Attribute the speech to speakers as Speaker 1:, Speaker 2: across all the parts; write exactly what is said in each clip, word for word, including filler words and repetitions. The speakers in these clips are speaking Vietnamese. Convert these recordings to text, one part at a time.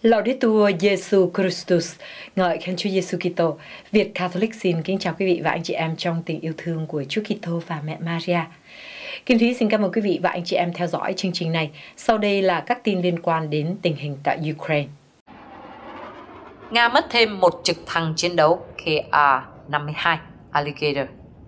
Speaker 1: Laudetur Jesu Christus, ngợi khen Chúa Giêsu Kitô. Việt Catholic xin kính chào quý vị và anh chị em trong tình yêu thương của Chúa Kitô và mẹ Maria. Kim Thúy xin cảm ơn quý vị và anh chị em theo dõi chương trình này. Sau đây là các tin liên quan đến tình hình tại Ukraine. Nga mất thêm một trực thăng chiến đấu K A năm mươi hai Alligator.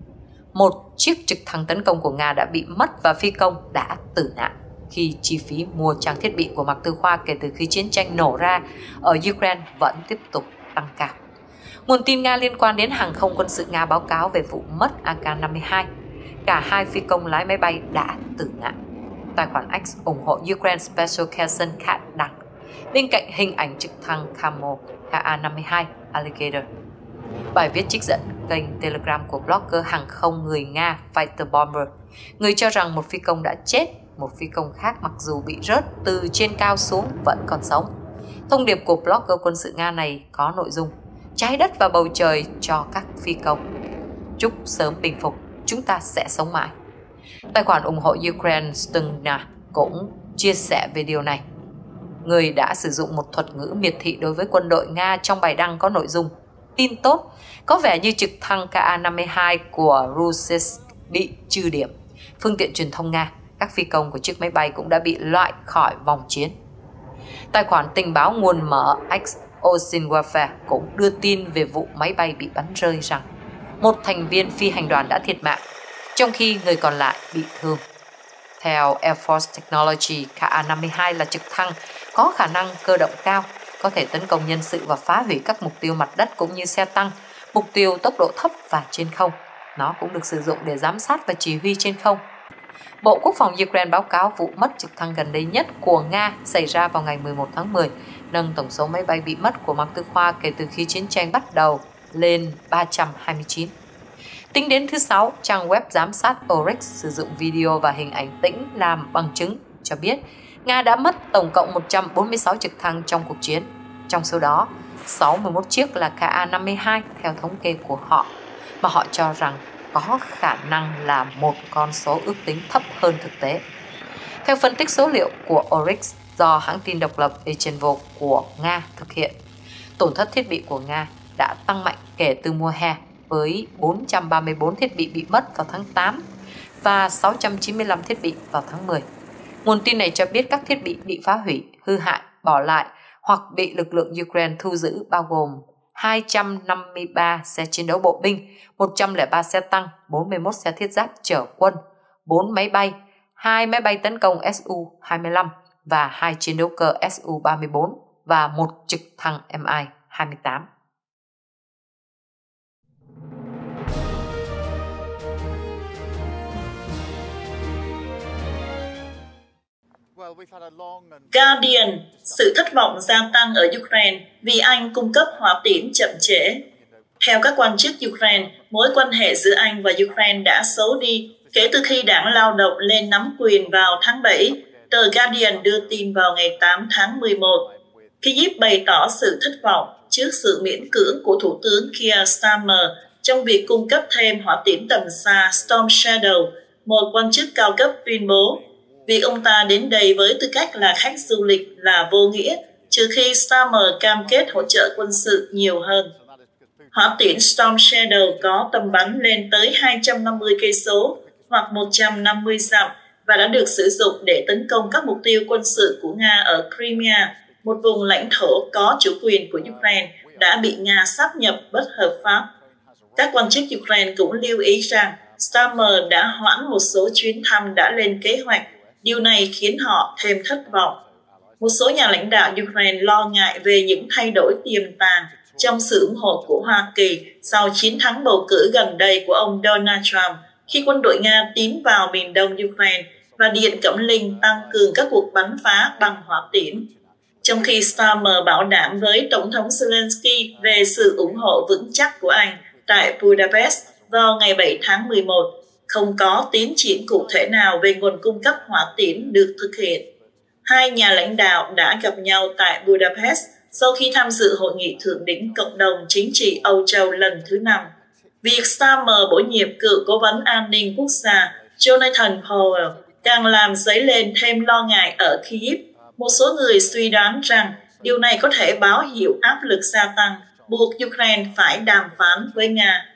Speaker 1: Một chiếc trực thăng tấn công của Nga đã bị mất và phi công đã tử nạn khi chi phí mua trang thiết bị của Mạc Tư Khoa kể từ khi chiến tranh nổ ra ở Ukraine vẫn tiếp tục tăng cao. Nguồn tin Nga liên quan đến hàng không quân sự Nga báo cáo về vụ mất A K năm mươi hai. Cả hai phi công lái máy bay đã tử nạn. Tài khoản X ủng hộ Ukraine Special Kherson Cat đăng bên cạnh hình ảnh trực thăng Camo K A năm mươi hai Alligator. Bài viết trích dẫn kênh Telegram của blogger hàng không người Nga Fighter Bomber. Người cho rằng một phi công đã chết, một phi công khác mặc dù bị rớt từ trên cao xuống vẫn còn sống. Thông điệp của blogger quân sự Nga này có nội dung: trái đất và bầu trời cho các phi công. Chúc sớm bình phục, chúng ta sẽ sống mãi. Tài khoản ủng hộ Ukraine Stungna cũng chia sẻ về điều này. Người đã sử dụng một thuật ngữ miệt thị đối với quân đội Nga trong bài đăng có nội dung: tin tốt, có vẻ như trực thăng K A năm mươi hai của Russia bị trừ điểm. Phương tiện truyền thông Nga, các phi công của chiếc máy bay cũng đã bị loại khỏi vòng chiến. Tài khoản tình báo nguồn mở X Ocean Warfare cũng đưa tin về vụ máy bay bị bắn rơi rằng một thành viên phi hành đoàn đã thiệt mạng, trong khi người còn lại bị thương. Theo Air Force Technology, K A năm mươi hai là trực thăng có khả năng cơ động cao, có thể tấn công nhân sự và phá hủy các mục tiêu mặt đất cũng như xe tăng, mục tiêu tốc độ thấp và trên không. Nó cũng được sử dụng để giám sát và chỉ huy trên không. Bộ Quốc phòng Ukraine báo cáo vụ mất trực thăng gần đây nhất của Nga xảy ra vào ngày mười một tháng mười, nâng tổng số máy bay bị mất của Mạc Tư Khoa kể từ khi chiến tranh bắt đầu lên ba trăm hai mươi chín. Tính đến thứ Sáu, trang web giám sát Oryx sử dụng video và hình ảnh tĩnh làm bằng chứng cho biết Nga đã mất tổng cộng một trăm bốn mươi sáu trực thăng trong cuộc chiến. Trong số đó, sáu mươi mốt chiếc là K A năm mươi hai theo thống kê của họ, mà họ cho rằng có khả năng là một con số ước tính thấp hơn thực tế. Theo phân tích số liệu của Oryx do hãng tin độc lập Echenvo của Nga thực hiện, tổn thất thiết bị của Nga đã tăng mạnh kể từ mùa hè với bốn trăm ba mươi bốn thiết bị bị mất vào tháng tám và sáu trăm chín mươi lăm thiết bị vào tháng mười. Nguồn tin này cho biết các thiết bị bị phá hủy, hư hại, bỏ lại hoặc bị lực lượng Ukraine thu giữ bao gồm hai trăm năm mươi ba xe chiến đấu bộ binh, một trăm lẻ ba xe tăng, bốn mươi mốt xe thiết giáp chở quân, bốn máy bay, hai máy bay tấn công S U hai mươi lăm và hai chiến đấu cơ S U ba mươi bốn và một trực thăng M I hai mươi tám.
Speaker 2: Guardian, sự thất vọng gia tăng ở Ukraine vì Anh cung cấp hỏa tiễn chậm trễ. Theo các quan chức Ukraine, mối quan hệ giữa Anh và Ukraine đã xấu đi kể từ khi đảng Lao động lên nắm quyền vào tháng bảy, tờ Guardian đưa tin vào ngày tám tháng mười một. Kyiv bày tỏ sự thất vọng trước sự miễn cưỡng của Thủ tướng Keir Starmer trong việc cung cấp thêm hỏa tiễn tầm xa Storm Shadow, một quan chức cao cấp tuyên bố. Việc ông ta đến đây với tư cách là khách du lịch là vô nghĩa, trừ khi Starmer cam kết hỗ trợ quân sự nhiều hơn. Hỏa tiễn Storm Shadow có tầm bắn lên tới hai trăm năm mươi cây số hoặc một trăm năm mươi dặm và đã được sử dụng để tấn công các mục tiêu quân sự của Nga ở Crimea, một vùng lãnh thổ có chủ quyền của Ukraine đã bị Nga sáp nhập bất hợp pháp. Các quan chức Ukraine cũng lưu ý rằng Starmer đã hoãn một số chuyến thăm đã lên kế hoạch. Điều này khiến họ thêm thất vọng. Một số nhà lãnh đạo Ukraine lo ngại về những thay đổi tiềm tàng trong sự ủng hộ của Hoa Kỳ sau chiến thắng bầu cử gần đây của ông Donald Trump khi quân đội Nga tiến vào miền đông Ukraine và Điện Cẩm Linh tăng cường các cuộc bắn phá bằng hỏa tiễn. Trong khi Starmer bảo đảm với Tổng thống Zelensky về sự ủng hộ vững chắc của Anh tại Budapest vào ngày bảy tháng mười một, không có tiến triển cụ thể nào về nguồn cung cấp hỏa tiễn được thực hiện. Hai nhà lãnh đạo đã gặp nhau tại Budapest sau khi tham dự hội nghị thượng đỉnh cộng đồng chính trị Âu Châu lần thứ năm. Việc Starmer bổ nhiệm cựu cố vấn an ninh quốc gia Jonathan Powell càng làm dấy lên thêm lo ngại ở Kyiv. Một số người suy đoán rằng Điều này có thể báo hiệu áp lực gia tăng, buộc Ukraine phải đàm phán với Nga.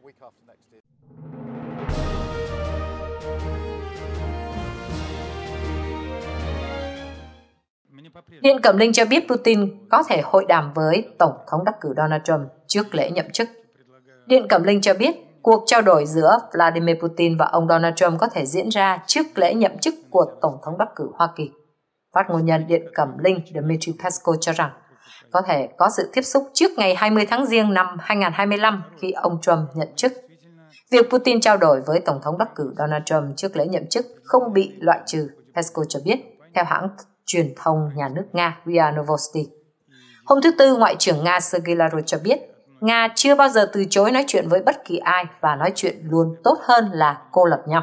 Speaker 1: Điện Kremlin cho biết Putin có thể hội đàm với Tổng thống đắc cử Donald Trump trước lễ nhậm chức. Điện Kremlin cho biết cuộc trao đổi giữa Vladimir Putin và ông Donald Trump có thể diễn ra trước lễ nhậm chức của Tổng thống đắc cử Hoa Kỳ. Phát ngôn nhân Điện Kremlin Dmitry Peskov cho rằng có thể có sự tiếp xúc trước ngày hai mươi tháng Giêng năm hai nghìn không trăm hai mươi lăm khi ông Trump nhận chức. Việc Putin trao đổi với Tổng thống đắc cử Donald Trump trước lễ nhậm chức không bị loại trừ, Peskov cho biết, theo hãng truyền thông nhà nước Nga rê i a Novosti. Hôm thứ Tư, Ngoại trưởng Nga Sergei Lavrov cho biết Nga chưa bao giờ từ chối nói chuyện với bất kỳ ai và nói chuyện luôn tốt hơn là cô lập nhau.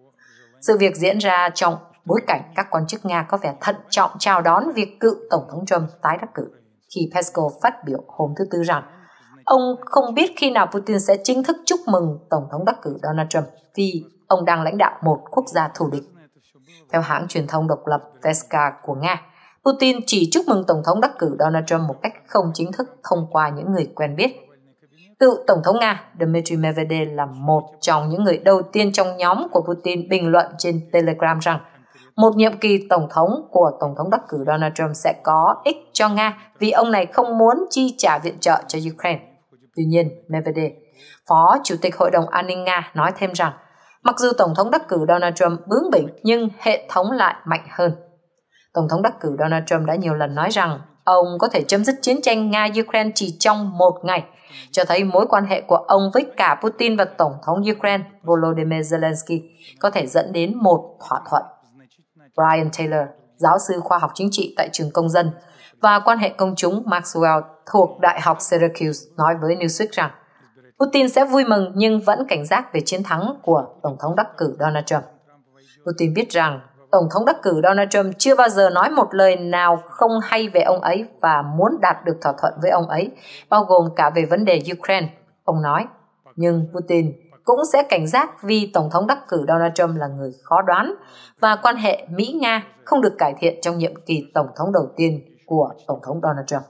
Speaker 1: Sự việc diễn ra trong bối cảnh các quan chức Nga có vẻ thận trọng chào đón việc cựu Tổng thống Trump tái đắc cử, khi Peskov phát biểu hôm thứ Tư rằng ông không biết khi nào Putin sẽ chính thức chúc mừng Tổng thống đắc cử Donald Trump vì ông đang lãnh đạo một quốc gia thù địch. Theo hãng truyền thông độc lập Veska của Nga, Putin chỉ chúc mừng Tổng thống đắc cử Donald Trump một cách không chính thức thông qua những người quen biết. Cựu Tổng thống Nga Dmitry Medvedev là một trong những người đầu tiên trong nhóm của Putin bình luận trên Telegram rằng một nhiệm kỳ Tổng thống của Tổng thống đắc cử Donald Trump sẽ có ích cho Nga vì ông này không muốn chi trả viện trợ cho Ukraine. Tuy nhiên, Medvedev, Phó Chủ tịch Hội đồng An ninh Nga, nói thêm rằng mặc dù Tổng thống đắc cử Donald Trump bướng bỉnh nhưng hệ thống lại mạnh hơn. Tổng thống đắc cử Donald Trump đã nhiều lần nói rằng ông có thể chấm dứt chiến tranh Nga-Ukraine chỉ trong một ngày, cho thấy mối quan hệ của ông với cả Putin và Tổng thống Ukraine Volodymyr Zelensky có thể dẫn đến một thỏa thuận. Brian Taylor, giáo sư khoa học chính trị tại trường Công dân và quan hệ công chúng Maxwell thuộc Đại học Syracuse nói với Newsweek rằng Putin sẽ vui mừng nhưng vẫn cảnh giác về chiến thắng của Tổng thống đắc cử Donald Trump. Putin biết rằng Tổng thống đắc cử Donald Trump chưa bao giờ nói một lời nào không hay về ông ấy và muốn đạt được thỏa thuận với ông ấy, bao gồm cả về vấn đề Ukraine, ông nói. Nhưng Putin cũng sẽ cảnh giác vì Tổng thống đắc cử Donald Trump là người khó đoán và quan hệ Mỹ-Nga không được cải thiện trong nhiệm kỳ Tổng thống đầu tiên của Tổng thống Donald Trump.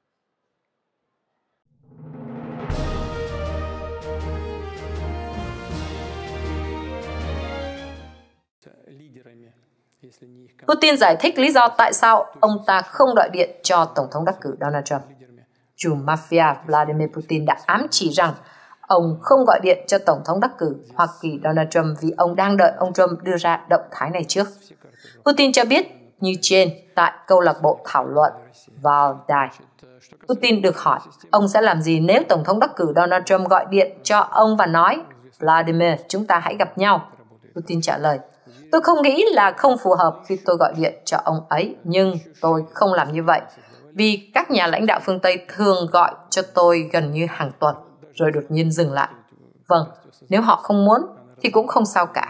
Speaker 1: Putin giải thích lý do tại sao ông ta không gọi điện cho Tổng thống đắc cử Donald Trump. Chủ mafia Vladimir Putin đã ám chỉ rằng ông không gọi điện cho Tổng thống đắc cử Hoa Kỳ Donald Trump vì ông đang đợi ông Trump đưa ra động thái này trước. Putin cho biết như trên tại câu lạc bộ thảo luận vào đài. Putin được hỏi ông sẽ làm gì nếu Tổng thống đắc cử Donald Trump gọi điện cho ông và nói Vladimir, chúng ta hãy gặp nhau. Putin trả lời, tôi không nghĩ là không phù hợp khi tôi gọi điện cho ông ấy, nhưng tôi không làm như vậy, vì các nhà lãnh đạo phương Tây thường gọi cho tôi gần như hàng tuần, rồi đột nhiên dừng lại. Vâng, nếu họ không muốn, thì cũng không sao cả.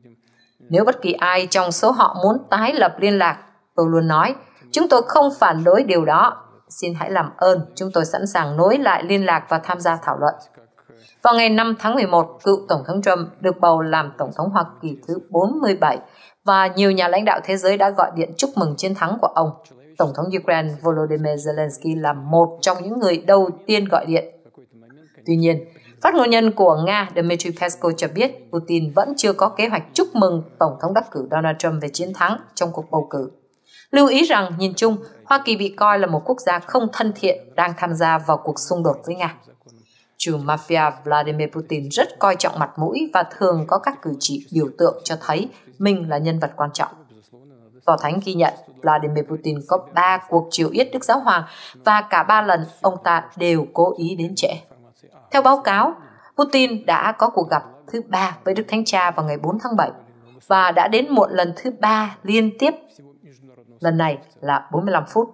Speaker 1: Nếu bất kỳ ai trong số họ muốn tái lập liên lạc, tôi luôn nói, chúng tôi không phản đối điều đó. Xin hãy làm ơn, chúng tôi sẵn sàng nối lại liên lạc và tham gia thảo luận. Vào ngày năm tháng mười một, cựu Tổng thống Trump được bầu làm Tổng thống Hoa Kỳ thứ bốn mươi bảy và nhiều nhà lãnh đạo thế giới đã gọi điện chúc mừng chiến thắng của ông. Tổng thống Ukraine Volodymyr Zelensky là một trong những người đầu tiên gọi điện. Tuy nhiên, phát ngôn nhân của Nga Dmitry Peskov cho biết Putin vẫn chưa có kế hoạch chúc mừng Tổng thống đắc cử Donald Trump về chiến thắng trong cuộc bầu cử. Lưu ý rằng, nhìn chung, Hoa Kỳ bị coi là một quốc gia không thân thiện đang tham gia vào cuộc xung đột với Nga. Chủ mafia Vladimir Putin rất coi trọng mặt mũi và thường có các cử chỉ biểu tượng cho thấy mình là nhân vật quan trọng. Tòa Thánh ghi nhận Vladimir Putin có ba cuộc triều yết Đức Giáo Hoàng và cả ba lần ông ta đều cố ý đến trễ. Theo báo cáo, Putin đã có cuộc gặp thứ ba với Đức Thánh Cha vào ngày bốn tháng bảy và đã đến muộn lần thứ ba liên tiếp. Lần này là bốn mươi lăm phút.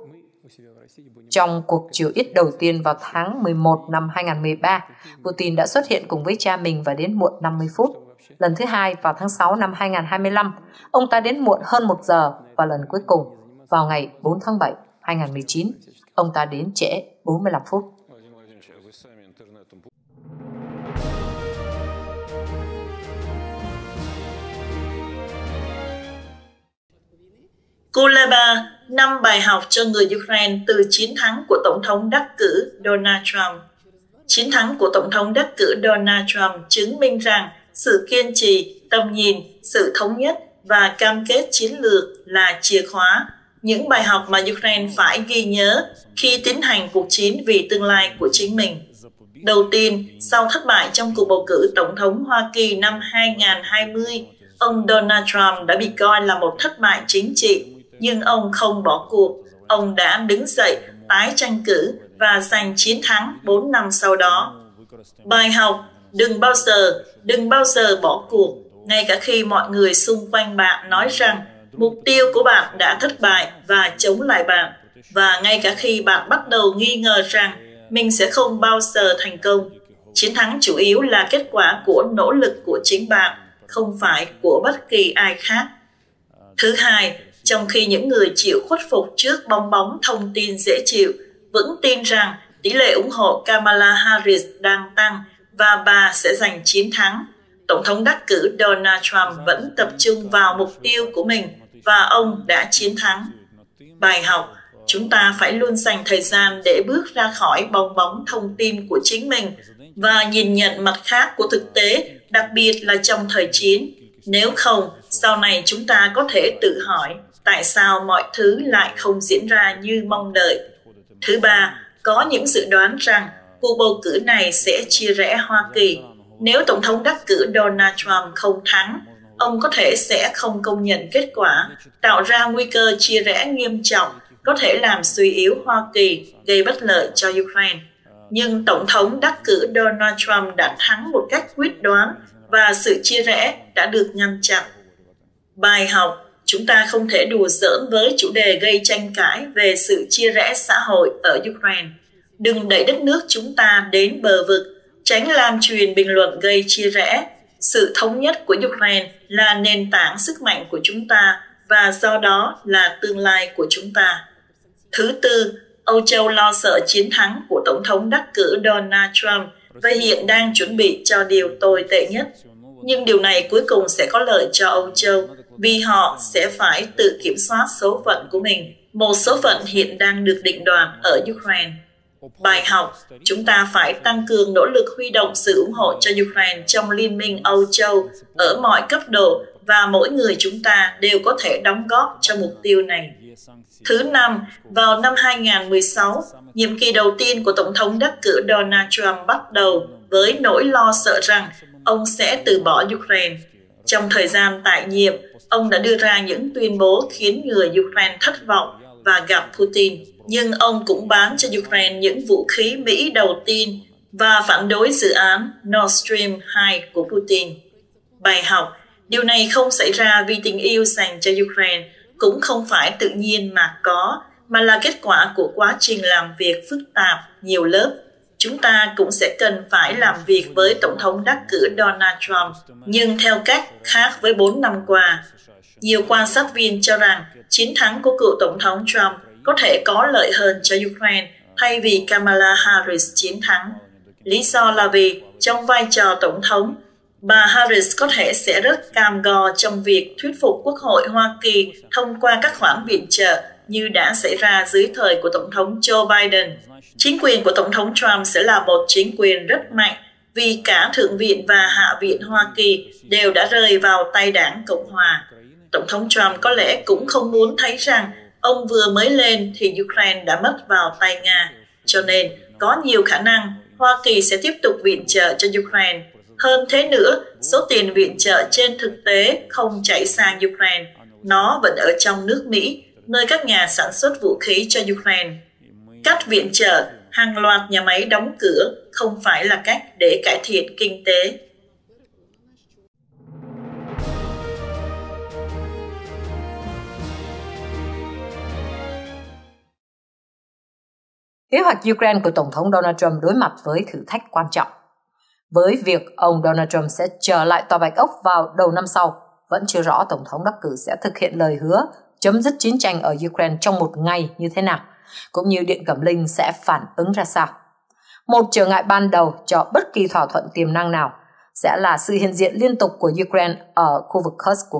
Speaker 1: Trong cuộc triều yết đầu tiên vào tháng mười một năm hai nghìn không trăm mười ba, Putin đã xuất hiện cùng với cha mình và đến muộn năm mươi phút. Lần thứ hai vào tháng sáu năm hai nghìn không trăm hai mươi lăm, ông ta đến muộn hơn một giờ và lần cuối cùng vào ngày bốn tháng bảy năm hai nghìn không trăm mười chín, ông ta đến trễ bốn mươi lăm phút.
Speaker 2: Kuleba năm bài học cho người Ukraine từ chiến thắng của Tổng thống đắc cử Donald Trump. Chiến thắng của Tổng thống đắc cử Donald Trump chứng minh rằng sự kiên trì, tầm nhìn, sự thống nhất và cam kết chiến lược là chìa khóa, những bài học mà Ukraine phải ghi nhớ khi tiến hành cuộc chiến vì tương lai của chính mình. Đầu tiên, sau thất bại trong cuộc bầu cử Tổng thống Hoa Kỳ năm hai nghìn không trăm hai mươi, ông Donald Trump đã bị coi là một thất bại chính trị, nhưng ông không bỏ cuộc. Ông đã đứng dậy, tái tranh cử và giành chiến thắng bốn năm sau đó. Bài học: đừng bao giờ, đừng bao giờ bỏ cuộc, ngay cả khi mọi người xung quanh bạn nói rằng mục tiêu của bạn đã thất bại và chống lại bạn, và ngay cả khi bạn bắt đầu nghi ngờ rằng mình sẽ không bao giờ thành công. Chiến thắng chủ yếu là kết quả của nỗ lực của chính bạn, không phải của bất kỳ ai khác. Thứ hai, trong khi những người chịu khuất phục trước bong bóng thông tin dễ chịu, vững tin rằng tỷ lệ ủng hộ Kamala Harris đang tăng và bà sẽ giành chiến thắng, Tổng thống đắc cử Donald Trump vẫn tập trung vào mục tiêu của mình và ông đã chiến thắng. Bài học: chúng ta phải luôn dành thời gian để bước ra khỏi bong bóng thông tin của chính mình và nhìn nhận mặt khác của thực tế, đặc biệt là trong thời chiến. Nếu không, sau này chúng ta có thể tự hỏi tại sao mọi thứ lại không diễn ra như mong đợi. Thứ ba, có những dự đoán rằng cuộc bầu cử này sẽ chia rẽ Hoa Kỳ. Nếu Tổng thống đắc cử Donald Trump không thắng, ông có thể sẽ không công nhận kết quả, tạo ra nguy cơ chia rẽ nghiêm trọng, có thể làm suy yếu Hoa Kỳ, gây bất lợi cho Ukraine. Nhưng Tổng thống đắc cử Donald Trump đã thắng một cách quyết đoán và sự chia rẽ đã được ngăn chặn. Bài học: chúng ta không thể đùa giỡn với chủ đề gây tranh cãi về sự chia rẽ xã hội ở Ukraine. Đừng đẩy đất nước chúng ta đến bờ vực, tránh lan truyền bình luận gây chia rẽ. Sự thống nhất của Ukraine là nền tảng sức mạnh của chúng ta và do đó là tương lai của chúng ta. Thứ tư, Âu Châu lo sợ chiến thắng của Tổng thống đắc cử Donald Trump và hiện đang chuẩn bị cho điều tồi tệ nhất. Nhưng điều này cuối cùng sẽ có lợi cho Âu Châu vì họ sẽ phải tự kiểm soát số phận của mình. Một số phận hiện đang được định đoạt ở Ukraine. Bài học: chúng ta phải tăng cường nỗ lực huy động sự ủng hộ cho Ukraine trong Liên minh Âu Châu ở mọi cấp độ và mỗi người chúng ta đều có thể đóng góp cho mục tiêu này. Thứ năm, vào năm hai nghìn không trăm mười sáu, nhiệm kỳ đầu tiên của Tổng thống đắc cử Donald Trump bắt đầu với nỗi lo sợ rằng ông sẽ từ bỏ Ukraine. Trong thời gian tại nhiệm, ông đã đưa ra những tuyên bố khiến người Ukraine thất vọng và gặp Putin. Nhưng ông cũng bán cho Ukraine những vũ khí Mỹ đầu tiên và phản đối dự án Nord Stream hai của Putin. Bài học: điều này không xảy ra vì tình yêu dành cho Ukraine, cũng không phải tự nhiên mà có, mà là kết quả của quá trình làm việc phức tạp, nhiều lớp. Chúng ta cũng sẽ cần phải làm việc với Tổng thống đắc cử Donald Trump, nhưng theo cách khác với bốn năm qua. Nhiều quan sát viên cho rằng chiến thắng của cựu Tổng thống Trump có thể có lợi hơn cho Ukraine thay vì Kamala Harris chiến thắng. Lý do là vì trong vai trò Tổng thống, bà Harris có thể sẽ rất cam go trong việc thuyết phục Quốc hội Hoa Kỳ thông qua các khoản viện trợ như đã xảy ra dưới thời của Tổng thống Joe Biden. Chính quyền của Tổng thống Trump sẽ là một chính quyền rất mạnh vì cả Thượng viện và Hạ viện Hoa Kỳ đều đã rơi vào tay đảng Cộng hòa. Tổng thống Trump có lẽ cũng không muốn thấy rằng ông vừa mới lên thì Ukraine đã mất vào tay Nga. Cho nên, có nhiều khả năng Hoa Kỳ sẽ tiếp tục viện trợ cho Ukraine. Hơn thế nữa, số tiền viện trợ trên thực tế không chảy sang Ukraine. Nó vẫn ở trong nước Mỹ, nơi các nhà sản xuất vũ khí cho Ukraine. Cắt viện trợ, hàng loạt nhà máy đóng cửa không phải là cách để cải thiện kinh tế.
Speaker 1: Kế hoạch Ukraine của Tổng thống Donald Trump đối mặt với thử thách quan trọng. Với việc ông Donald Trump sẽ trở lại Tòa Bạch Ốc vào đầu năm sau, vẫn chưa rõ Tổng thống đắc cử sẽ thực hiện lời hứa chấm dứt chiến tranh ở Ukraine trong một ngày như thế nào, cũng như Điện Cẩm Linh sẽ phản ứng ra sao. Một trở ngại ban đầu cho bất kỳ thỏa thuận tiềm năng nào sẽ là sự hiện diện liên tục của Ukraine ở khu vực Kursk của Nga.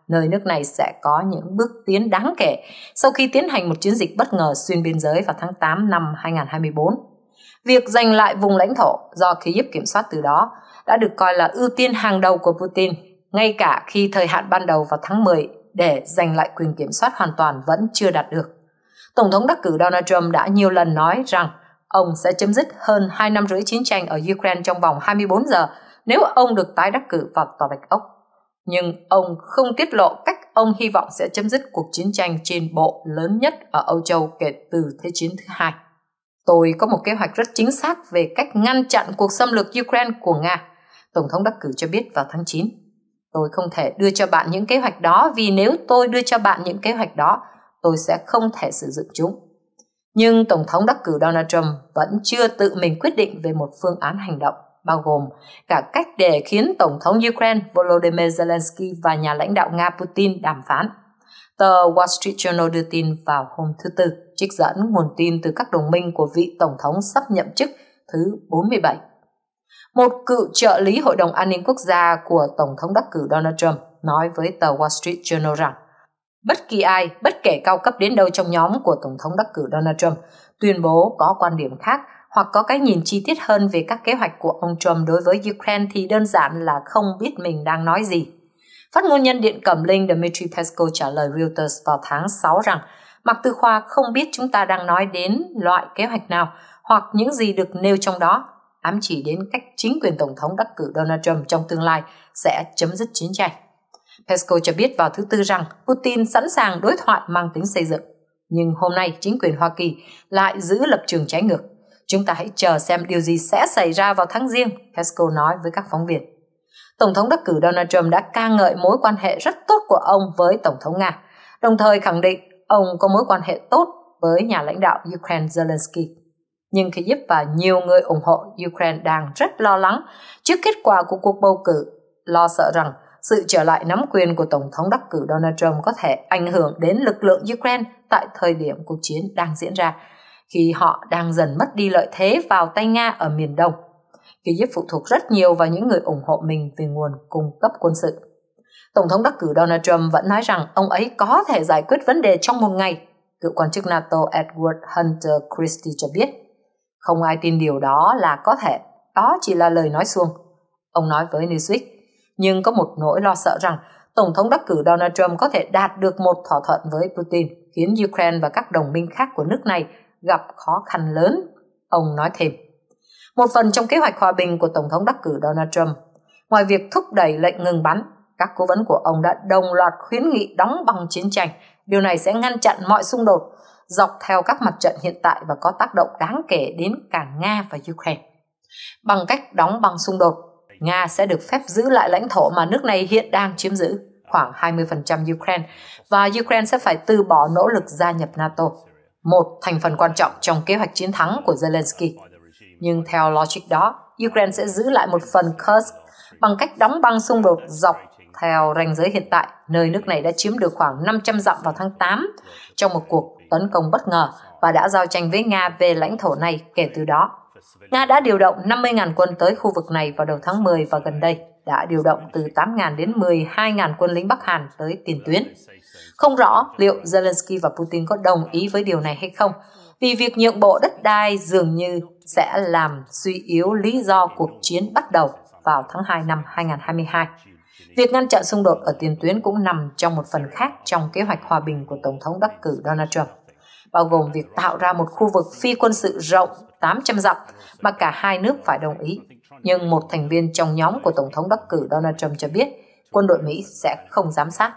Speaker 1: nơi nước này sẽ có những bước tiến đáng kể sau khi tiến hành một chiến dịch bất ngờ xuyên biên giới vào tháng tám năm hai nghìn không trăm hai mươi tư. Việc giành lại vùng lãnh thổ do Kyiv kiểm soát từ đó đã được coi là ưu tiên hàng đầu của Putin, ngay cả khi thời hạn ban đầu vào tháng mười để giành lại quyền kiểm soát hoàn toàn vẫn chưa đạt được. Tổng thống đắc cử Donald Trump đã nhiều lần nói rằng ông sẽ chấm dứt hơn hai năm rưỡi chiến tranh ở Ukraine trong vòng hai mươi bốn giờ nếu ông được tái đắc cử vào Tòa Bạch Ốc. Nhưng ông không tiết lộ cách ông hy vọng sẽ chấm dứt cuộc chiến tranh trên bộ lớn nhất ở Âu Châu kể từ Thế chiến thứ hai. Tôi có một kế hoạch rất chính xác về cách ngăn chặn cuộc xâm lược Ukraine của Nga, Tổng thống đắc cử cho biết vào tháng chín. Tôi không thể đưa cho bạn những kế hoạch đó vì nếu tôi đưa cho bạn những kế hoạch đó, tôi sẽ không thể sử dụng chúng. Nhưng Tổng thống đắc cử Donald Trump vẫn chưa tự mình quyết định về một phương án hành động, bao gồm cả cách để khiến Tổng thống Ukraine Volodymyr Zelensky và nhà lãnh đạo Nga Putin đàm phán. Tờ Wall Street Journal đưa tin vào hôm thứ Tư, trích dẫn nguồn tin từ các đồng minh của vị Tổng thống sắp nhậm chức thứ bốn mươi bảy. Một cựu trợ lý Hội đồng An ninh Quốc gia của Tổng thống đắc cử Donald Trump nói với tờ Wall Street Journal rằng bất kỳ ai, bất kể cao cấp đến đâu trong nhóm của Tổng thống đắc cử Donald Trump tuyên bố có quan điểm khác hoặc có cái nhìn chi tiết hơn về các kế hoạch của ông Trump đối với Ukraine thì đơn giản là không biết mình đang nói gì. Phát ngôn nhân Điện Cẩm Linh Dmitry Peskov trả lời Reuters vào tháng sáu rằng Mạc Tư Khoa không biết chúng ta đang nói đến loại kế hoạch nào hoặc những gì được nêu trong đó, ám chỉ đến cách chính quyền Tổng thống đắc cử Donald Trump trong tương lai sẽ chấm dứt chiến tranh. Peskov cho biết vào thứ Tư rằng Putin sẵn sàng đối thoại mang tính xây dựng. Nhưng hôm nay chính quyền Hoa Kỳ lại giữ lập trường trái ngược. Chúng ta hãy chờ xem điều gì sẽ xảy ra vào tháng Giêng, Peskov nói với các phóng viên. Tổng thống đắc cử Donald Trump đã ca ngợi mối quan hệ rất tốt của ông với Tổng thống Nga, đồng thời khẳng định ông có mối quan hệ tốt với nhà lãnh đạo Ukraine Zelensky. Nhưng Kyiv và nhiều người ủng hộ Ukraine đang rất lo lắng trước kết quả của cuộc bầu cử, lo sợ rằng sự trở lại nắm quyền của Tổng thống đắc cử Donald Trump có thể ảnh hưởng đến lực lượng Ukraine tại thời điểm cuộc chiến đang diễn ra, khi họ đang dần mất đi lợi thế vào tay Nga ở miền Đông. Kyiv phụ thuộc rất nhiều vào những người ủng hộ mình về nguồn cung cấp quân sự. Tổng thống đắc cử Donald Trump vẫn nói rằng ông ấy có thể giải quyết vấn đề trong một ngày. Cựu quan chức NATO Edward Hunter Christie cho biết, không ai tin điều đó là có thể, đó chỉ là lời nói suông. Ông nói với Newsweek, nhưng có một nỗi lo sợ rằng Tổng thống đắc cử Donald Trump có thể đạt được một thỏa thuận với Putin, khiến Ukraine và các đồng minh khác của nước này gặp khó khăn lớn. Ông nói thêm, một phần trong kế hoạch hòa bình của Tổng thống đắc cử Donald Trump, ngoài việc thúc đẩy lệnh ngừng bắn, các cố vấn của ông đã đồng loạt khuyến nghị đóng băng chiến tranh. Điều này sẽ ngăn chặn mọi xung đột dọc theo các mặt trận hiện tại và có tác động đáng kể đến cả Nga và Ukraine. Bằng cách đóng băng xung đột, Nga sẽ được phép giữ lại lãnh thổ mà nước này hiện đang chiếm giữ, khoảng hai mươi phần trăm Ukraine, và Ukraine sẽ phải từ bỏ nỗ lực gia nhập NATO, một thành phần quan trọng trong kế hoạch chiến thắng của Zelensky. Nhưng theo logic đó, Ukraine sẽ giữ lại một phần Kursk bằng cách đóng băng xung đột dọc theo ranh giới hiện tại, nơi nước này đã chiếm được khoảng năm trăm dặm vào tháng tám trong một cuộc tấn công bất ngờ và đã giao tranh với Nga về lãnh thổ này kể từ đó. Nga đã điều động năm mươi nghìn quân tới khu vực này vào đầu tháng mười và gần đây đã điều động từ tám nghìn đến mười hai nghìn quân lính Bắc Hàn tới tiền tuyến. Không rõ liệu Zelensky và Putin có đồng ý với điều này hay không, vì việc nhượng bộ đất đai dường như sẽ làm suy yếu lý do cuộc chiến bắt đầu vào tháng hai năm hai nghìn không trăm hai mươi hai. Việc ngăn chặn xung đột ở tiền tuyến cũng nằm trong một phần khác trong kế hoạch hòa bình của Tổng thống đắc cử Donald Trump, bao gồm việc tạo ra một khu vực phi quân sự rộng tám trăm dặm mà cả hai nước phải đồng ý. Nhưng một thành viên trong nhóm của Tổng thống đắc cử Donald Trump cho biết quân đội Mỹ sẽ không giám sát.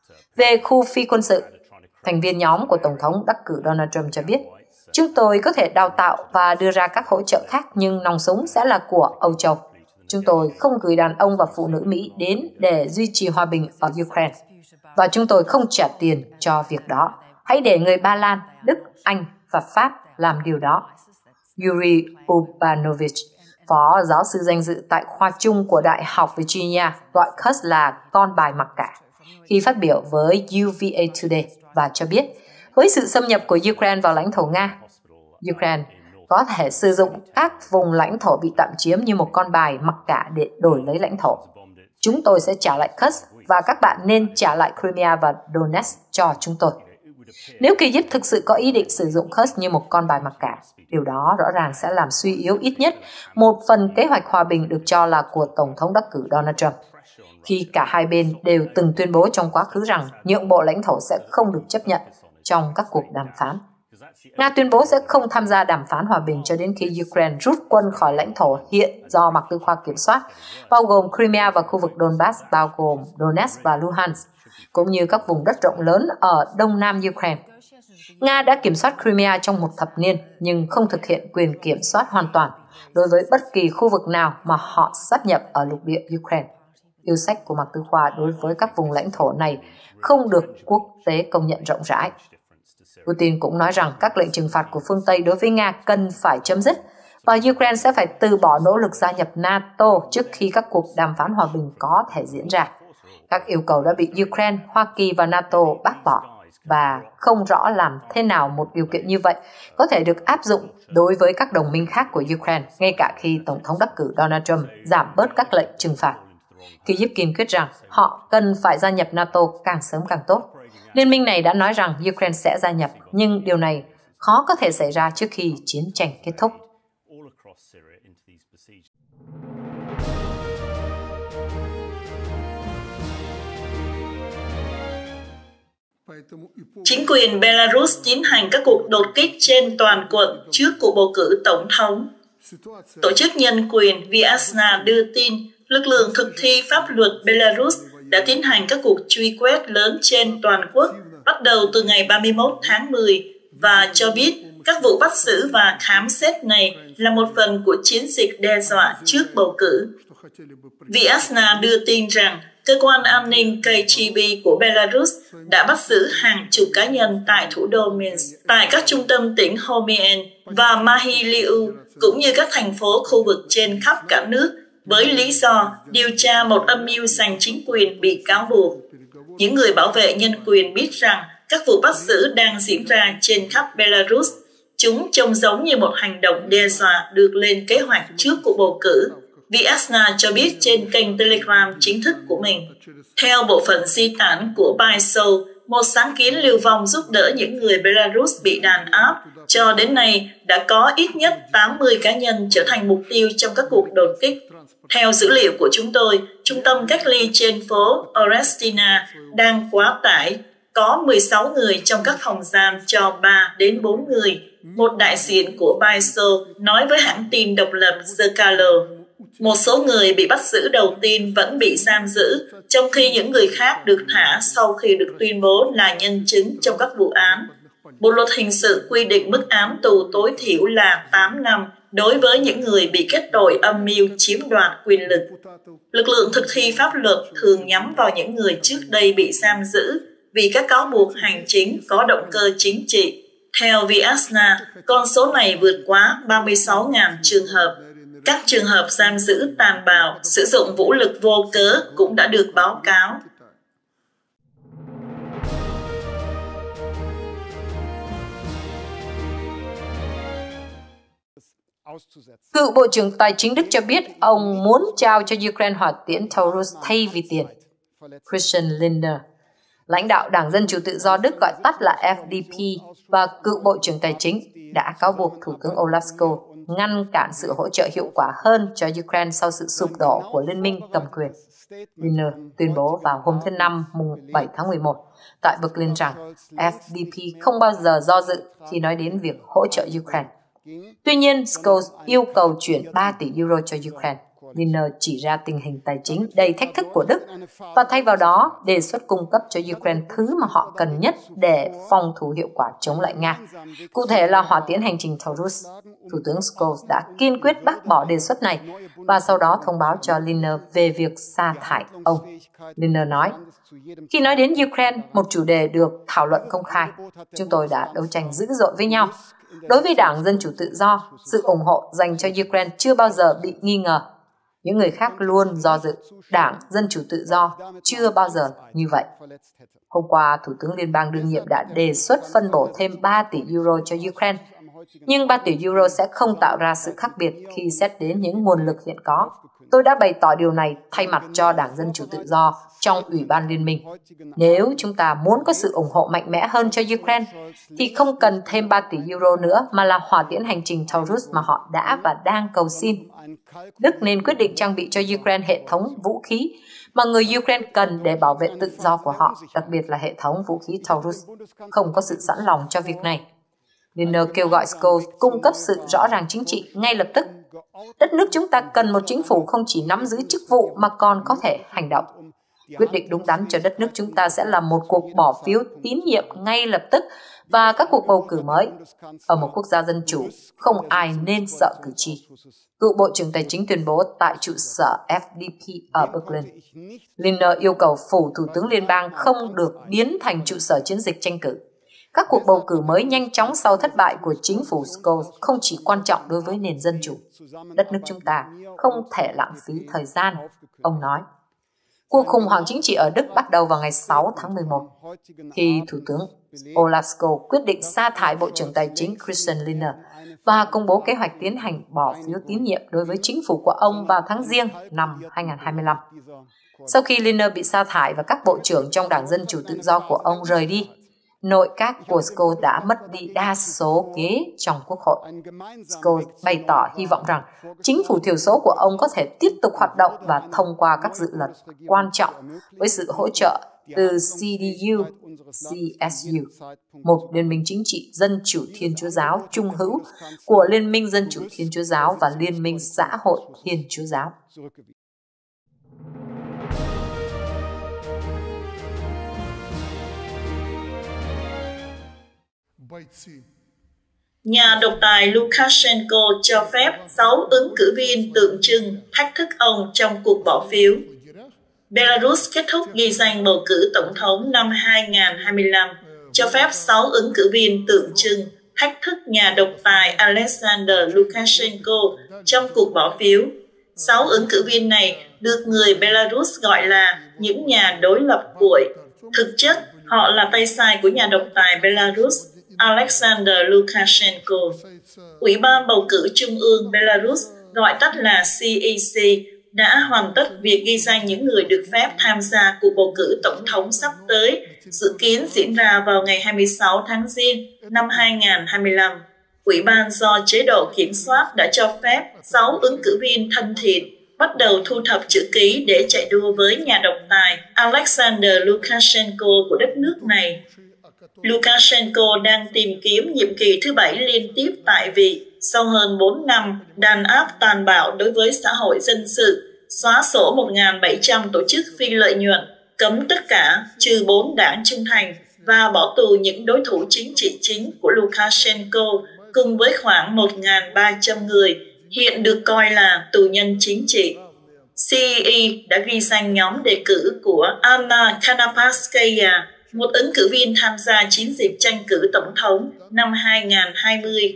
Speaker 1: Về khu phi quân sự, thành viên nhóm của Tổng thống đắc cử Donald Trump cho biết, chúng tôi có thể đào tạo và đưa ra các hỗ trợ khác nhưng nòng súng sẽ là của Âu Châu. Chúng tôi không gửi đàn ông và phụ nữ Mỹ đến để duy trì hòa bình ở Ukraine. Và chúng tôi không trả tiền cho việc đó. Hãy để người Ba Lan, Đức, Anh và Pháp làm điều đó. Yuri Ubanovich, phó giáo sư danh dự tại khoa chung của Đại học Virginia, gọi Kursk là con bài mặc cả, khi phát biểu với U V A Today và cho biết, với sự xâm nhập của Ukraine vào lãnh thổ Nga, Ukraine có thể sử dụng các vùng lãnh thổ bị tạm chiếm như một con bài mặc cả để đổi lấy lãnh thổ. Chúng tôi sẽ trả lại Kursk và các bạn nên trả lại Crimea và Donetsk cho chúng tôi. Nếu Kyiv thực sự có ý định sử dụng Kursk như một con bài mặc cả, điều đó rõ ràng sẽ làm suy yếu ít nhất một phần kế hoạch hòa bình được cho là của Tổng thống đắc cử Donald Trump, khi cả hai bên đều từng tuyên bố trong quá khứ rằng nhượng bộ lãnh thổ sẽ không được chấp nhận trong các cuộc đàm phán. Nga tuyên bố sẽ không tham gia đàm phán hòa bình cho đến khi Ukraine rút quân khỏi lãnh thổ hiện do Mạc Tư Khoa kiểm soát, bao gồm Crimea và khu vực Donbass, bao gồm Donetsk và Luhansk, cũng như các vùng đất rộng lớn ở đông nam Ukraine. Nga đã kiểm soát Crimea trong một thập niên, nhưng không thực hiện quyền kiểm soát hoàn toàn đối với bất kỳ khu vực nào mà họ sáp nhập ở lục địa Ukraine. Yêu sách của Mạc Tư Khoa đối với các vùng lãnh thổ này không được quốc tế công nhận rộng rãi. Putin cũng nói rằng các lệnh trừng phạt của phương Tây đối với Nga cần phải chấm dứt và Ukraine sẽ phải từ bỏ nỗ lực gia nhập NATO trước khi các cuộc đàm phán hòa bình có thể diễn ra. Các yêu cầu đã bị Ukraine, Hoa Kỳ và NATO bác bỏ và không rõ làm thế nào một điều kiện như vậy có thể được áp dụng đối với các đồng minh khác của Ukraine, ngay cả khi Tổng thống đắc cử Donald Trump giảm bớt các lệnh trừng phạt. Kyiv kiên quyết rằng họ cần phải gia nhập NATO càng sớm càng tốt. Liên minh này đã nói rằng Ukraine sẽ gia nhập, nhưng điều này khó có thể xảy ra trước khi chiến tranh kết thúc.
Speaker 2: Chính quyền Belarus tiến hành các cuộc đột kích trên toàn quận trước cuộc bầu cử tổng thống. Tổ chức nhân quyền Viasna đưa tin lực lượng thực thi pháp luật Belarus đã tiến hành các cuộc truy quét lớn trên toàn quốc bắt đầu từ ngày ba mươi mốt tháng mười và cho biết các vụ bắt giữ và khám xét này là một phần của chiến dịch đe dọa trước bầu cử. Viasna đưa tin rằng cơ quan an ninh K G B của Belarus đã bắt giữ hàng chục cá nhân tại thủ đô Minsk, tại các trung tâm tỉnh Homien và Mahiliu, cũng như các thành phố khu vực trên khắp cả nước, với lý do điều tra một âm mưu giành chính quyền bị cáo buộc. Những người bảo vệ nhân quyền biết rằng các vụ bắt giữ đang diễn ra trên khắp Belarus. Chúng trông giống như một hành động đe dọa được lên kế hoạch trước cuộc bầu cử. Viasna cho biết trên kênh Telegram chính thức của mình. Theo bộ phận di tản của Baiso, một sáng kiến lưu vong giúp đỡ những người Belarus bị đàn áp, cho đến nay đã có ít nhất tám mươi cá nhân trở thành mục tiêu trong các cuộc đột kích. Theo dữ liệu của chúng tôi, trung tâm cách ly trên phố Orestina đang quá tải, có mười sáu người trong các phòng giam cho ba đến bốn người. Một đại diện của Baiso nói với hãng tin độc lập Zrcalo. Một số người bị bắt giữ đầu tiên vẫn bị giam giữ, trong khi những người khác được thả sau khi được tuyên bố là nhân chứng trong các vụ án. Bộ luật hình sự quy định mức án tù tối thiểu là tám năm đối với những người bị kết tội âm mưu chiếm đoạt quyền lực. Lực lượng thực thi pháp luật thường nhắm vào những người trước đây bị giam giữ vì các cáo buộc hành chính có động cơ chính trị. Theo Viasna, con số này vượt quá ba mươi sáu nghìn trường hợp. Các trường hợp giam giữ tàn bạo, sử dụng vũ lực vô cớ cũng đã được báo cáo.
Speaker 1: Cựu Bộ trưởng Tài chính Đức cho biết ông muốn trao cho Ukraine hỏa tiễn Taurus thay vì tiền. Christian Lindner, lãnh đạo Đảng Dân Chủ Tự do Đức gọi tắt là F D P và cựu Bộ trưởng Tài chính, đã cáo buộc Thủ tướng Olaf Scholz ngăn cản sự hỗ trợ hiệu quả hơn cho Ukraine sau sự sụp đổ của liên minh cầm quyền. Lindner tuyên bố vào hôm thứ Năm, mùng bảy tháng mười một, tại Berlin rằng F D P không bao giờ do dự khi nói đến việc hỗ trợ Ukraine. Tuy nhiên, Scholz yêu cầu chuyển ba tỷ euro cho Ukraine. Lindner chỉ ra tình hình tài chính đầy thách thức của Đức và thay vào đó đề xuất cung cấp cho Ukraine thứ mà họ cần nhất để phòng thủ hiệu quả chống lại Nga. Cụ thể là hỏa tiễn hành trình Taurus. Thủ tướng Scholz đã kiên quyết bác bỏ đề xuất này và sau đó thông báo cho Lindner về việc sa thải ông. Lindner nói, khi nói đến Ukraine, một chủ đề được thảo luận công khai, chúng tôi đã đấu tranh dữ dội với nhau. Đối với Đảng Dân Chủ Tự do, sự ủng hộ dành cho Ukraine chưa bao giờ bị nghi ngờ. Những người khác luôn do dự. Đảng Dân Chủ Tự do chưa bao giờ như vậy. Hôm qua, Thủ tướng Liên bang đương nhiệm đã đề xuất phân bổ thêm ba tỷ euro cho Ukraine. Nhưng ba tỷ euro sẽ không tạo ra sự khác biệt khi xét đến những nguồn lực hiện có. Tôi đã bày tỏ điều này thay mặt cho Đảng Dân Chủ Tự Do trong Ủy ban Liên minh. Nếu chúng ta muốn có sự ủng hộ mạnh mẽ hơn cho Ukraine, thì không cần thêm ba tỷ euro nữa mà là hỏa tiễn hành trình Taurus mà họ đã và đang cầu xin. Đức nên quyết định trang bị cho Ukraine hệ thống vũ khí mà người Ukraine cần để bảo vệ tự do của họ, đặc biệt là hệ thống vũ khí Taurus. Không có sự sẵn lòng cho việc này. Lindner kêu gọi Scholz cung cấp sự rõ ràng chính trị ngay lập tức. Đất nước chúng ta cần một chính phủ không chỉ nắm giữ chức vụ mà còn có thể hành động. Quyết định đúng đắn cho đất nước chúng ta sẽ là một cuộc bỏ phiếu tín nhiệm ngay lập tức và các cuộc bầu cử mới. Ở một quốc gia dân chủ, không ai nên sợ cử tri. Cựu Bộ trưởng Tài chính tuyên bố tại trụ sở F D P ở Berlin. Lindner yêu cầu phủ Thủ tướng Liên bang không được biến thành trụ sở chiến dịch tranh cử. Các cuộc bầu cử mới nhanh chóng sau thất bại của chính phủ Scholz không chỉ quan trọng đối với nền dân chủ. Đất nước chúng ta không thể lãng phí thời gian, ông nói. Cuộc khủng hoảng chính trị ở Đức bắt đầu vào ngày sáu tháng mười một, khi Thủ tướng Olaf Scholz quyết định sa thải Bộ trưởng Tài chính Christian Lindner và công bố kế hoạch tiến hành bỏ phiếu tín nhiệm đối với chính phủ của ông vào tháng Giêng năm hai nghìn không trăm hai mươi lăm. Sau khi Lindner bị sa thải và các bộ trưởng trong Đảng Dân Chủ Tự Do của ông rời đi, nội các của Scholz đã mất đi đa số ghế trong Quốc hội. Scholz bày tỏ hy vọng rằng chính phủ thiểu số của ông có thể tiếp tục hoạt động và thông qua các dự luật quan trọng với sự hỗ trợ từ C D U, C S U, một liên minh chính trị Dân Chủ Thiên Chúa Giáo trung hữu của Liên minh Dân Chủ Thiên Chúa Giáo và Liên minh Xã hội Thiên Chúa Giáo.
Speaker 2: Nhà độc tài Lukashenko cho phép sáu ứng cử viên tượng trưng thách thức ông trong cuộc bỏ phiếu. Belarus kết thúc ghi danh bầu cử tổng thống năm hai nghìn không trăm hai mươi lăm, cho phép sáu ứng cử viên tượng trưng thách thức nhà độc tài Alexander Lukashenko trong cuộc bỏ phiếu. Sáu ứng cử viên này được người Belarus gọi là những nhà đối lập cuội. Thực chất, họ là tay sai của nhà độc tài Belarus Alexander Lukashenko. Ủy ban bầu cử Trung ương Belarus, gọi tắt là C E C, đã hoàn tất việc ghi danh những người được phép tham gia cuộc bầu cử tổng thống sắp tới, dự kiến diễn ra vào ngày hai mươi sáu tháng Giêng năm hai nghìn không trăm hai mươi lăm. Ủy ban do chế độ kiểm soát đã cho phép sáu ứng cử viên thân thiện bắt đầu thu thập chữ ký để chạy đua với nhà độc tài Alexander Lukashenko của đất nước này. Lukashenko đang tìm kiếm nhiệm kỳ thứ bảy liên tiếp tại vị sau hơn bốn năm đàn áp tàn bạo đối với xã hội dân sự, xóa sổ một nghìn bảy trăm tổ chức phi lợi nhuận, cấm tất cả trừ bốn đảng trung thành và bỏ tù những đối thủ chính trị chính của Lukashenko cùng với khoảng một nghìn ba trăm người hiện được coi là tù nhân chính trị. C E E đã ghi danh nhóm đề cử của Anna Kanapaskaya, một ứng cử viên tham gia chiến dịch tranh cử tổng thống năm hai nghìn không trăm hai mươi.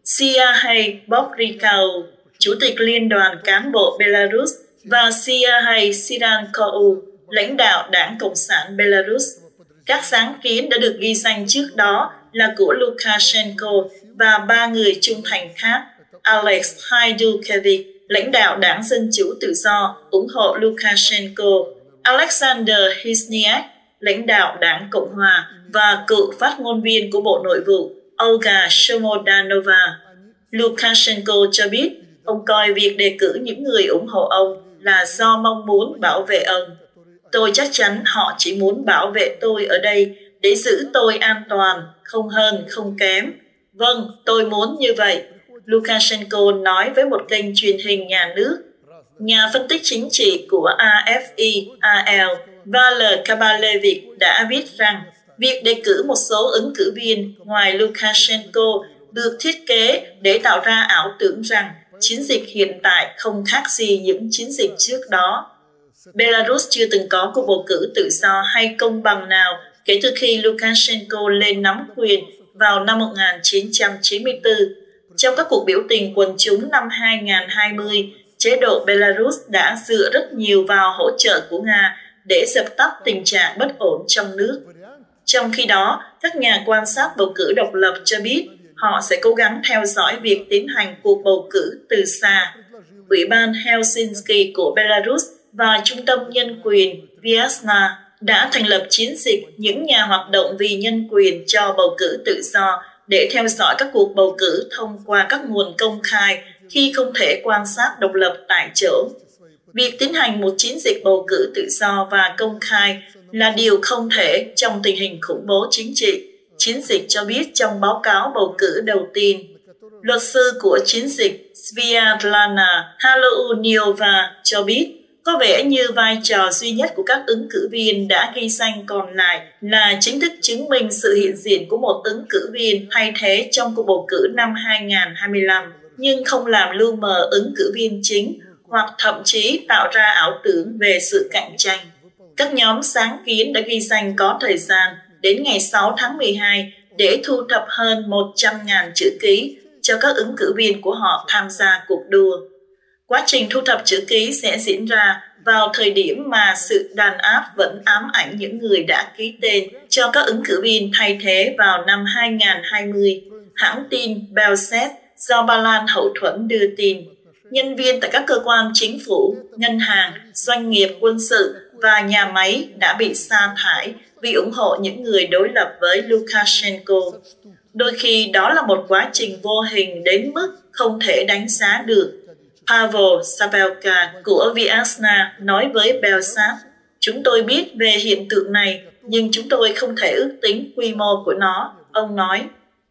Speaker 2: Siarhei Bobrikov, Chủ tịch Liên đoàn Cán bộ Belarus, và Siarhei Sirankou, lãnh đạo Đảng Cộng sản Belarus. Các sáng kiến đã được ghi danh trước đó là của Lukashenko và ba người trung thành khác. Alex Haidukevich, lãnh đạo Đảng Dân Chủ Tự Do, ủng hộ Lukashenko. Alexander Hisniak, lãnh đạo Đảng Cộng Hòa, và cựu phát ngôn viên của Bộ Nội vụ Olga Shomodanova. Lukashenko cho biết ông coi việc đề cử những người ủng hộ ông là do mong muốn bảo vệ ông. Tôi chắc chắn họ chỉ muốn bảo vệ tôi ở đây để giữ tôi an toàn, không hơn không kém. Vâng, tôi muốn như vậy, Lukashenko nói với một kênh truyền hình nhà nước. Nhà phân tích chính trị của A F I A L Valer Kabalevich đã viết rằng việc đề cử một số ứng cử viên ngoài Lukashenko được thiết kế để tạo ra ảo tưởng rằng chiến dịch hiện tại không khác gì những chiến dịch trước đó. Belarus chưa từng có cuộc bầu cử tự do hay công bằng nào kể từ khi Lukashenko lên nắm quyền vào năm một nghìn chín trăm chín mươi tư. Trong các cuộc biểu tình quần chúng năm hai nghìn không trăm hai mươi, chế độ Belarus đã dựa rất nhiều vào hỗ trợ của Nga để dập tắt tình trạng bất ổn trong nước. Trong khi đó, các nhà quan sát bầu cử độc lập cho biết họ sẽ cố gắng theo dõi việc tiến hành cuộc bầu cử từ xa. Ủy ban Helsinki của Belarus và Trung tâm Nhân quyền Viasna đã thành lập chiến dịch những nhà hoạt động vì nhân quyền cho bầu cử tự do để theo dõi các cuộc bầu cử thông qua các nguồn công khai khi không thể quan sát độc lập tại chỗ. Việc tiến hành một chiến dịch bầu cử tự do và công khai là điều không thể trong tình hình khủng bố chính trị, chiến dịch cho biết trong báo cáo bầu cử đầu tiên. Luật sư của chiến dịch Sviatlana Halouniova cho biết, có vẻ như vai trò duy nhất của các ứng cử viên đã ghi danh còn lại là chính thức chứng minh sự hiện diện của một ứng cử viên thay thế trong cuộc bầu cử năm hai nghìn không trăm hai mươi lăm, nhưng không làm lu mờ ứng cử viên chính hoặc thậm chí tạo ra ảo tưởng về sự cạnh tranh. Các nhóm sáng kiến đã ghi danh có thời gian đến ngày sáu tháng mười hai để thu thập hơn một trăm nghìn chữ ký cho các ứng cử viên của họ tham gia cuộc đua. Quá trình thu thập chữ ký sẽ diễn ra vào thời điểm mà sự đàn áp vẫn ám ảnh những người đã ký tên cho các ứng cử viên thay thế vào năm hai nghìn không trăm hai mươi, hãng tin Belset do Ba Lan hậu thuẫn đưa tin. Nhân viên tại các cơ quan chính phủ, ngân hàng, doanh nghiệp quân sự và nhà máy đã bị sa thải vì ủng hộ những người đối lập với Lukashenko. Đôi khi đó là một quá trình vô hình đến mức không thể đánh giá được. Pavel Sabelka của Viasna nói với Belsat, chúng tôi biết về hiện tượng này, nhưng chúng tôi không thể ước tính quy mô của nó, ông nói.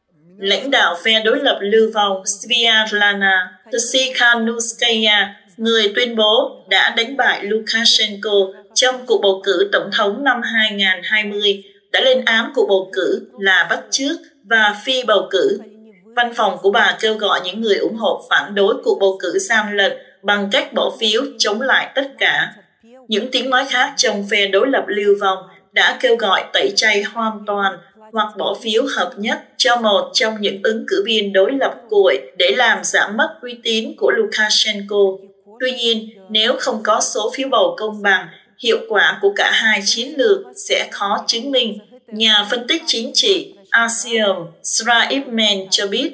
Speaker 2: Lãnh đạo phe đối lập lưu vong Sviatlana Tsikhanouskaya, người tuyên bố đã đánh bại Lukashenko trong cuộc bầu cử tổng thống năm hai nghìn không trăm hai mươi, đã lên án cuộc bầu cử là bắt chước và phi bầu cử. Văn phòng của bà kêu gọi những người ủng hộ phản đối cuộc bầu cử gian lận bằng cách bỏ phiếu chống lại tất cả. Những tiếng nói khác trong phe đối lập lưu vong đã kêu gọi tẩy chay hoàn toàn hoặc bỏ phiếu hợp nhất cho một trong những ứng cử viên đối lập cuội để làm giảm mất uy tín của Lukashenko. Tuy nhiên, nếu không có số phiếu bầu công bằng, hiệu quả của cả hai chiến lược sẽ khó chứng minh, nhà phân tích chính trị Artyom Sraibman cho biết.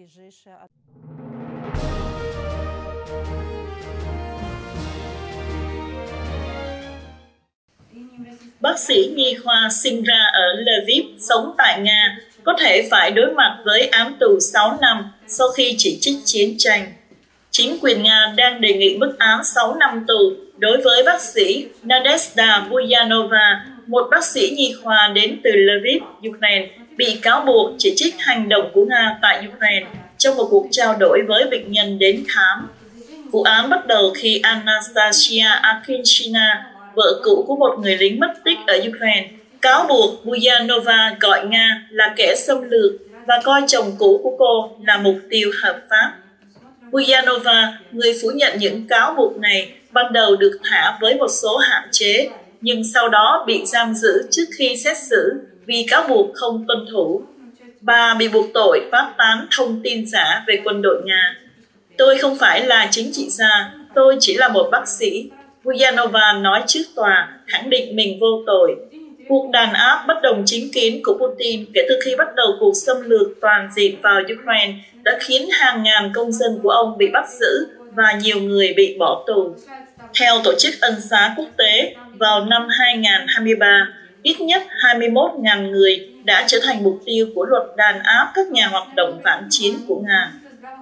Speaker 2: Bác sĩ nhi khoa sinh ra ở Lviv, sống tại Nga, có thể phải đối mặt với án tù sáu năm sau khi chỉ trích chiến tranh. Chính quyền Nga đang đề nghị mức án sáu năm tù đối với bác sĩ Nadezhda Buyanova, một bác sĩ nhi khoa đến từ Lviv, Ukraine, bị cáo buộc chỉ trích hành động của Nga tại Ukraine trong một cuộc trao đổi với bệnh nhân đến khám. Vụ án bắt đầu khi Anastasia Akinshina, vợ cũ của một người lính mất tích ở Ukraine, cáo buộc Buyanova gọi Nga là kẻ xâm lược và coi chồng cũ của cô là mục tiêu hợp pháp. Buyanova, người phủ nhận những cáo buộc này, ban đầu được thả với một số hạn chế, nhưng sau đó bị giam giữ trước khi xét xử vì cáo buộc không tuân thủ. Bà bị buộc tội phát tán thông tin giả về quân đội Nga. Tôi không phải là chính trị gia, tôi chỉ là một bác sĩ, Buyanova nói trước tòa, khẳng định mình vô tội. Cuộc đàn áp bất đồng chính kiến của Putin kể từ khi bắt đầu cuộc xâm lược toàn diện vào Ukraine đã khiến hàng ngàn công dân của ông bị bắt giữ và nhiều người bị bỏ tù. Theo Tổ chức Ân xá Quốc tế, vào năm hai nghìn không trăm hai mươi ba, ít nhất hai mươi mốt nghìn người đã trở thành mục tiêu của luật đàn áp các nhà hoạt động phản chiến của Nga.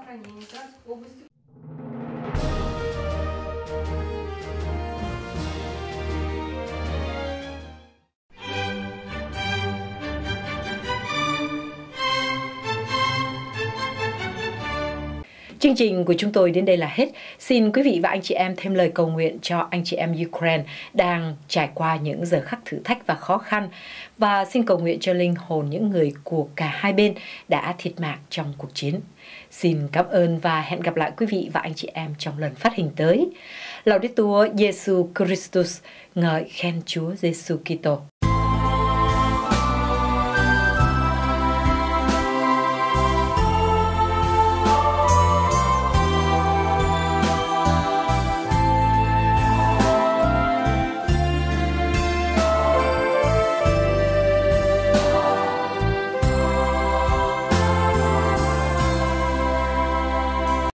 Speaker 1: Chương trình của chúng tôi đến đây là hết. Xin quý vị và anh chị em thêm lời cầu nguyện cho anh chị em Ukraine đang trải qua những giờ khắc thử thách và khó khăn. Và xin cầu nguyện cho linh hồn những người của cả hai bên đã thiệt mạng trong cuộc chiến. Xin cảm ơn và hẹn gặp lại quý vị và anh chị em trong lần phát hình tới. Laudetur Jesu Christus, ngợi khen Chúa Giêsu Kitô.